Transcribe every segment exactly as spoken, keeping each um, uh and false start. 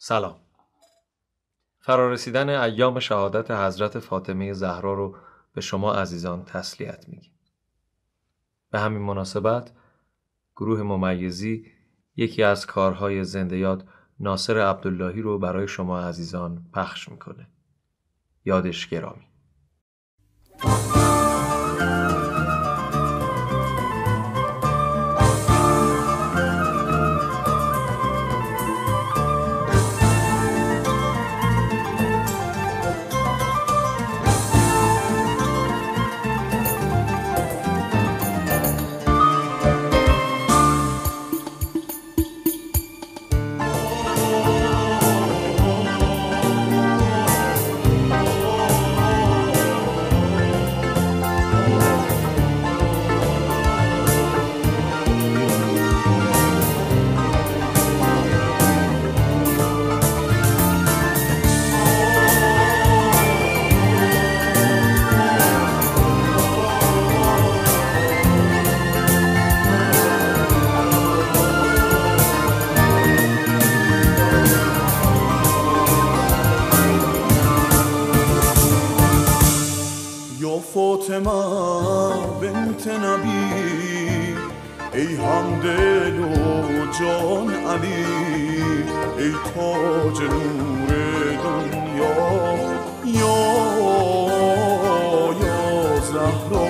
سلام. فرارسیدن ایام شهادت حضرت فاطمه زهرا رو به شما عزیزان تسلیت میگیم. به همین مناسبت گروه ممیزی یکی از کارهای زنده یاد ناصر عبداللهی رو برای شما عزیزان پخش میکنه. یادش گرامی. فاطمه بنت نبی، ای همدل و جان علی، ای تاج نور دنیا، یا یا زهرا،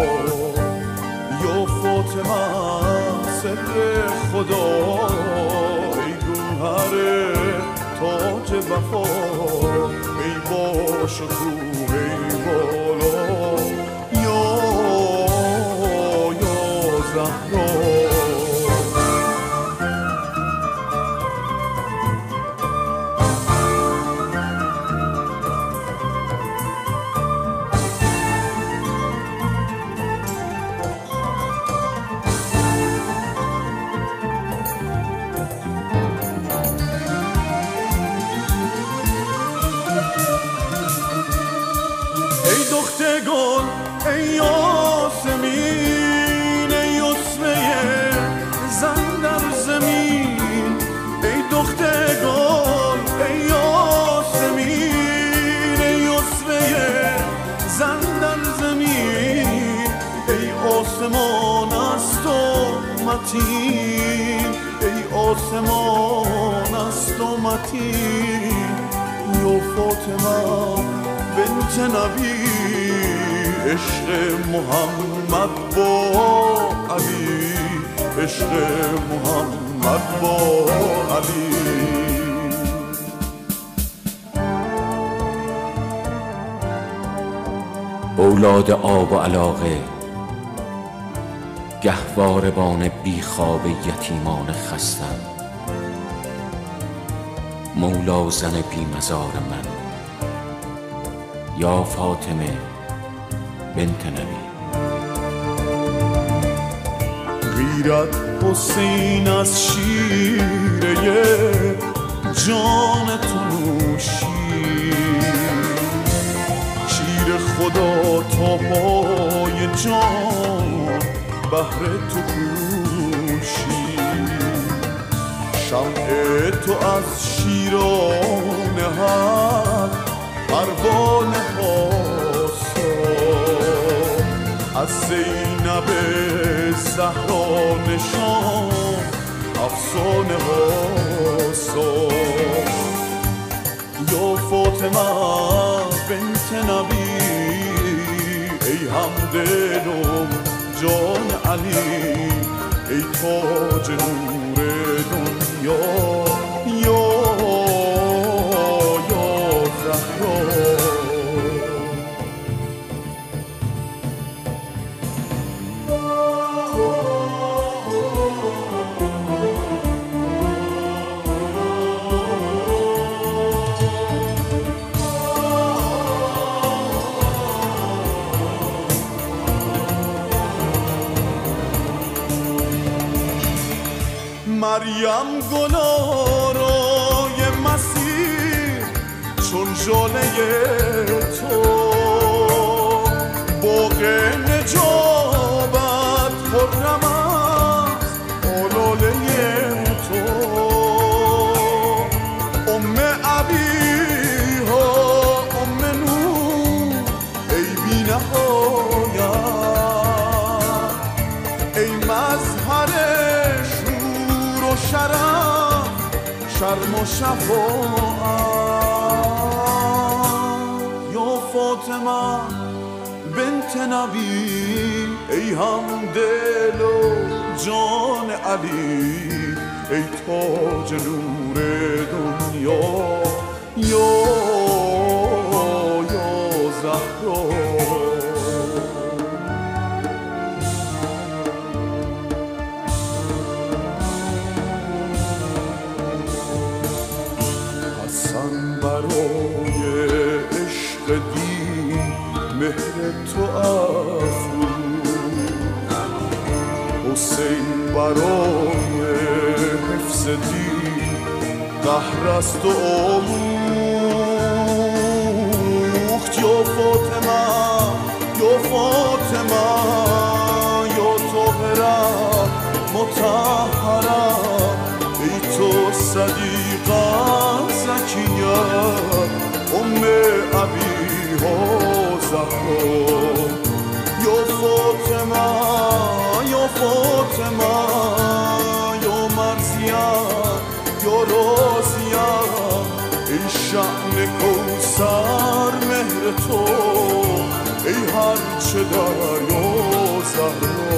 یا فاطمه سر خدا، ای گوهر تاج وفا، ای با شکوه ای بالا، ای دختگان ای یاسمین، ای یسمه زن در زمین، ای دختگان ای یاسمین، ای یسمه زن در زمین، ای آسمان است و متین، ای آسمان است و متین، یا فاطمه بنت نبی، عشق محمد با علی، عشق محمد با علی. اولاد آب و علاقه، گهواربان بیخواب یتیمان خستم، مولا زن بی مزار من، یا فاطمه بنت نبی. غیرت حسین از شیره جان تو نوشی، شیر خدا تا پای جان بهر تو کوشی، شمع تو از شیران حق پروانه هاسا، از زینب زهرا نشان افسانه هاسا، یا فاطمه بنت نبی، ای همدل و جان علی، ای تاج نور دنیا، یا مریم گلارای مسیح، چون ژاله تو باغ نجابت خرم است، آلاله تو گرم و شفاعت یا فاطمه بنت نبی ای هم دل و جان علی ای تاج نور دنیا یا یا زهرا حسن برای عشق دین مهر تو افروخت حسین برای حفظ دین قهر است و آموخت یا فاطمه یا فاطمه یا طاهره مطهره ای تو صدیقه زکیه ام ابیها زهرا یا فاطمه یا فاطمه یا مرضیه یا راضیه ای شأن کوثر مهر تو ای هرچه دریا زهرا